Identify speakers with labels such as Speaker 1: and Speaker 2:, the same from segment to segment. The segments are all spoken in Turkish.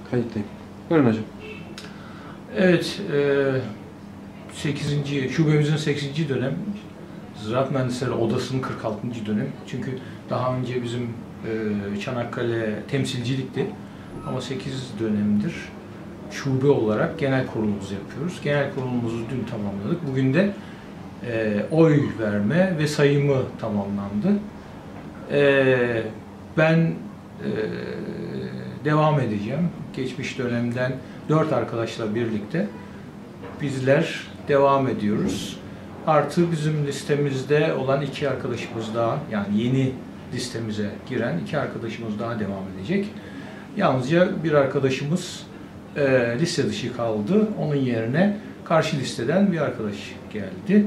Speaker 1: Kayıttayım. Buyurun hocam.
Speaker 2: Evet, 8. şubemizin 8. dönem Ziraat Mühendisleri Odası'nın 46. dönem. Çünkü daha önce bizim Çanakkale temsilcilikti ama 8 dönemdir şube olarak genel kurulumuzu yapıyoruz. Genel kurulumuzu dün tamamladık. Bugün de oy verme ve sayımı tamamlandı. Ben devam edeceğim. Geçmiş dönemden 4 arkadaşla birlikte bizler devam ediyoruz. Artı bizim listemizde olan 2 arkadaşımız daha, yani yeni listemize giren 2 arkadaşımız daha devam edecek. Yalnızca bir arkadaşımız liste dışı kaldı. Onun yerine karşı listeden bir arkadaş geldi.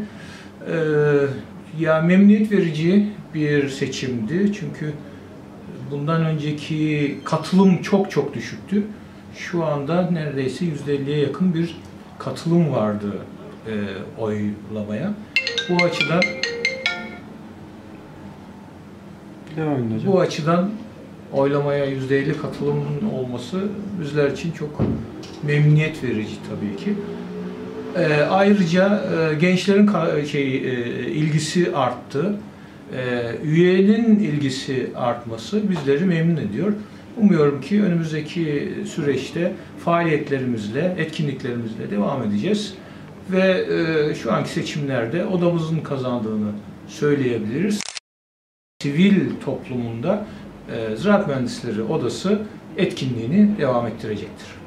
Speaker 2: Ya memnuniyet verici bir seçimdi. Çünkü bundan önceki katılım çok düşüktü. Şu anda neredeyse %50'ye yakın bir katılım vardı oylamaya. Bu açıdan oylamaya %50 katılımın olması bizler için çok memnuniyet verici tabii ki. Ayrıca gençlerin ilgisi arttı. Üyenin ilgisi artması bizleri memnun ediyor. Umuyorum ki önümüzdeki süreçte faaliyetlerimizle, etkinliklerimizle devam edeceğiz. Ve şu anki seçimlerde odamızın kazandığını söyleyebiliriz. Sivil toplumunda Ziraat Mühendisleri Odası etkinliğini devam ettirecektir.